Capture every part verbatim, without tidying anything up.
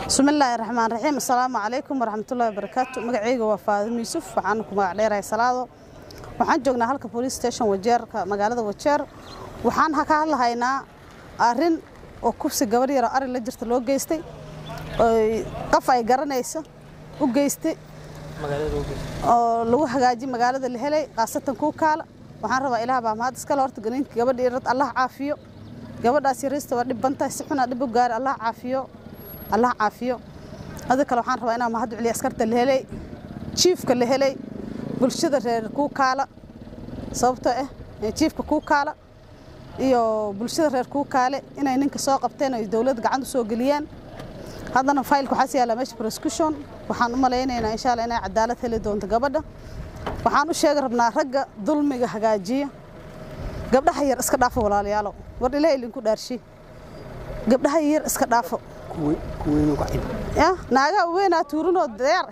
بسم الله الرحمن الرحيم. السلام عليكم ورحمة الله وبركاته. مقعيقة وفاضل يوسف وحانكم مقعدير صلاة وحان جوجنا هالك بوليس ستيشن وجير مقالة وجير وحان هكا الله هينا أرين وكوفس جواري أرين لجرت لو جيستي قفا يقرنيسا وجيستي لو حاجة مقالة اللي هلي قصة كوكالة وحان ربا إلها بام هذا سكال ورت جنين قبل يرد الله عافيه قبل أسيرست ودي بنتا سحنا دي بقار الله عافيه الله عافيه هذا كلام حان ربا إنا ما هاد علي أسكرت اللي هلي شيف كل هلي بالشدة كوكالة صوبته إيه شيف كوكالة iyo bulshada reer ku kaale inay ninka soo qabteen ay dawladda gacanta soo galiyaan hadana faylku xasi yaala meesha prosecution waxaan u maleynaynaa insha Allah inay cadaalad heli doonto gabadha waxaan u sheeg rabnaa ragga dulmiga hagaajiya gabdhaha yar iska dhaafo walaalayaalo war ilaahay idinku dhaarshay gabdhaha yar iska dhaafo kuwi kuwi ku cid ya naaga weena tuurinoo deer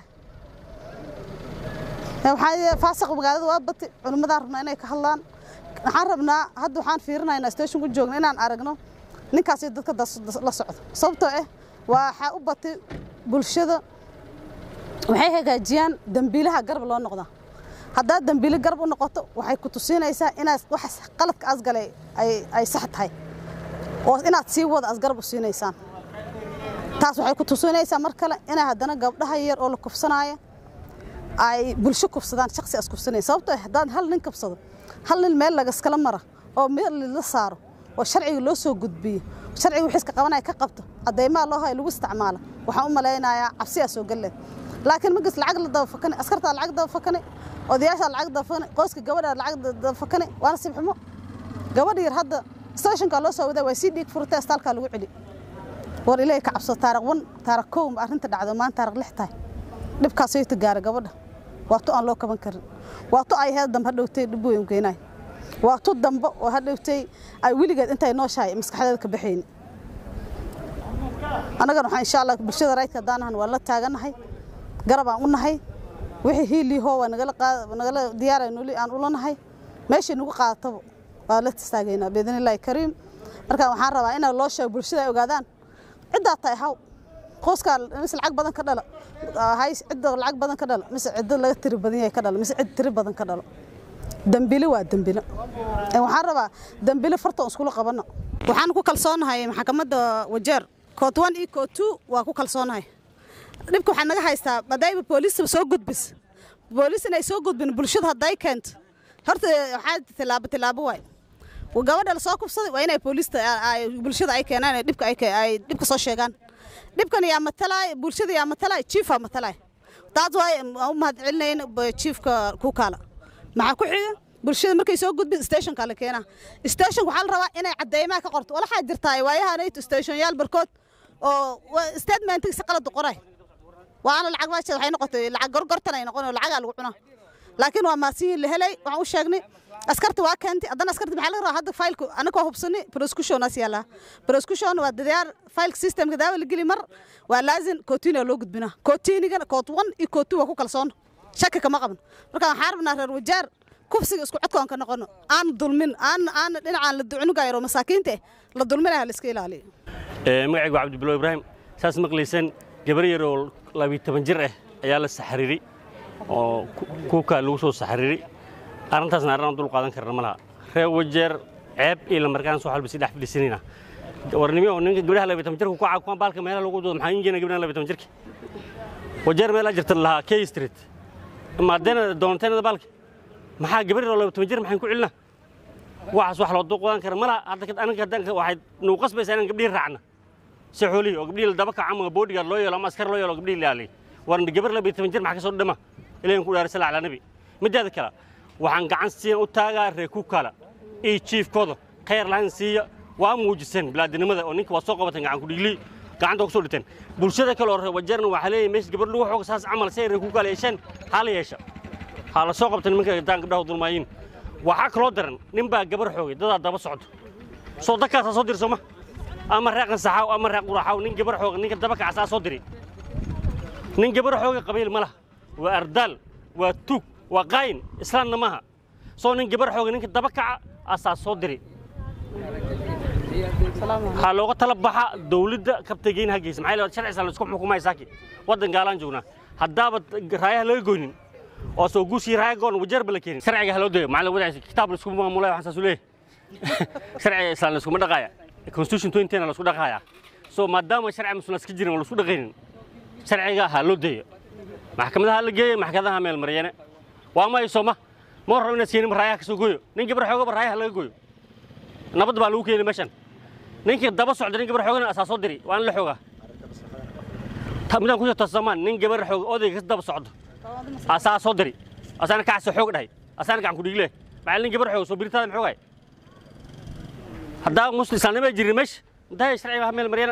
waxay faasaq magaalada waa batay culimada rabnaa inay ka hadlaan waxaan rabnaa hadda waxaan fiirinaynaa station ku joogna inaan aragno ninkaas dadka la socdo sababtoo ah waxa u batay bulshada waxay hagaajiyaan dambiilaha garab loo noqdo hadda dambiil garab u noqoto waxay ku tusinaysaa inaad wax qaladka asgalay ay ay sax tahay oo inaad sii wada asgarab u siinaysan taas waxay ku tusinaysaa mar kale inay hadana gabdhaha yar oo la kufsanaayo ay bulsho kufsadaan shakhsi as kufsanay sababtoo ah hadaan hal nin kufsado hal nin meel laga iskala mara oo meel la saaro oo sharciga loo soo gudbiyo sharciga wixii iska qabanay ka qabto adeeyma loo hay lagu isticmaalo waxa u maleynayaa cabsi soo galay laakiin magas lacag la daba fakanay askarta lacag daba fakanay odayaasha lacag daba fakanay qoyska gabadha lacag daba fakanay waana sibximo gabadha yar hadda stationka loo soo waday way si dhiig furtay astaalka lagu cili war ilaahay ka cabso taariikh wan taariikh koom arrinta dhacdo maan taariikh lix tahay dhibkaas ay tagaar gabadha wato aan loo kaban karin wato ay heed dambe hadhowtay dib weyn keenay wato dambe oo hadhowtay ay wiligeed intay noo shaay maskaxdeeda ka baxeen anaga waxaan insha Allah bulshada raydka daanahan waa la taaganahay garab aan u nahay wixii hiili hoo nagala qaad nagala diyaarayno li aan u lanahay meeshii nagu qaadato waa la tastaageena bidinilaahi kariim marka waxaan rabaa in loo sheego bulshada ay ogaadaan cidda tahay haw qoyska mis lacag badan ka dhala hay cid lacag badan ka dhala mis cid laga tiri badan yahay ka dhala mis cid tiri badan ka dhalo dambiile waa dambiile ee waxaan rabaa dambiile farta isku la qabano waxaan ku kalsoonahay maxkamadda wajeer code one iyo code two waa ku kalsoonahay dibka waxaan naga haystaa badayba booliska soo gudbis booliska inay soo gudbin bulshada haday keent horta waxa tilaabo tilaabo way gabadha la soo kubsaday waa inay booliska ay bulshada ay keenaan dibka ay ay dibka soo sheegaan dibkan yaa matalay bulshada yaa matalay chief matalay taas way u mahad celinayeen chiefka ku kala maxaa ku xiga bulshada markay soo gudbin station kale keena station waxa la rabaa inay cadeeyma ka qorto wala xaa jirtay waayahanay station yaal barkood oo statement si qalad qoray waana lacag waashay waxay noqotay lacag gorgortan ay noqon lacag lagu cunaa laakiin waa maasiin la helay waxaan u sheegnay askarta waa keentay adana askarta maxaa laga rabaa hadda faylku anaka hubsani prosecution asiyala prosecution waa diyaar file system ka daawa la gali mar waa laazim kootina loo gudbina kootiiniga code one iyo code two waa ku kalsoon shaki kama qaban marka waxaan rabnaa reer wajaar kufsiga isku codkoon ka noqono aan dulmin aan aan dhinacaan la ducunuga yaro masaakiinta la dulminaha la iska ilaaliyo ee magacaygu Cabdi Bilo Ibrahim saas maqlaysan gabar yar oo laba iyo toban jir ah ayaa la saxariiray oo kuuka lagu soo saxariiray arintaasna arrin dul qaadan karna malaha reer wajeer ceeb ila markaan soo xalbisi dhax filisinina warnimo oo ninka gabadha laba iyo toban jirku ku caaqwan baalka meel lagu doodo maxaa injina gabadha laba iyo toban jirka wajeer meel jirta laha K Street ma dana doonteena baalka maxaa gabadha laba iyo toban jir maxaan ku cilna waxaas wax loo duqodan kara malaha hadda anaga danka waxay noo qasbaysaa in gabadhi raacna si xooli oo gabadhi daba ka ama boodiga loo yeelo ama askar loo yeelo gabadhi ilaali warna gabadha laba iyo toban jir maxaa ka soo dhama ilaahay ku dhaarsan ala nabi midaada kala waxaan gacan siin u taagaa reer ku kala ee chief kooda khayr laan siiya waa muujisan bilaadnimada oo ninka waa soo qabatan gacan ku dhigli gacanta ku soo dhiteen bulshada kale oo reer wajeerna waxa leeyahay meesh gabadh lagu xoog saas amal say reer ku kala yeeshan hal yeesha hala soo qabtan ninka daan gabdhaha dulmaayin waxa kala daran nin baa gabar xoogay dad daba socdo soo dadka soo dirso ma ama raaqan saxaw ama raaq quraxaw nin gabar xoog ninka daba ka soo diray nin gabar xoog qabiil malaha waa ardal waa tug waa qayn islaamna maaha soo nin gabar xoog ninka daba ka asaas soo diray waxaa looga tala baxa dawladda kabtageyn hageys maxay leedahay sharci san isku xukumay saaki wadan gaalaan joognaa haddaaba raayaha laga goynin oo soo guushii raaya goon wajeer bala keenin sharciga haloo deeyo macallin wadaas kitaab la isku maamulay waxaan saas u leeyahay sharciga islaan la isku dhaqaaya constitution twenty la isku dhaqaaya soo maadaama sharci muslim iska jirin la isku dhaqaynin sharciga haloo deeyo maxkamadaha la geeyay maxkamadaha meel mariyana waa ma isoma ma rabna siinim raaya ka soo gooyo nin gabar xooga raaya laga gooyo nabad baa lagu keenay meeshan ninkii daba socday nin gabar xoogana asaasoo diri waan la xoogaa tamidaan ku jirto samaan nin gabar xoog odayga daba socdo asaasoo diri asana ka xoog dhahay asana gacan ku dhigle macallin gabar xoog soo biritaan xoogay hadda muslim sanama jirin meesh inta sharciga meel mariyana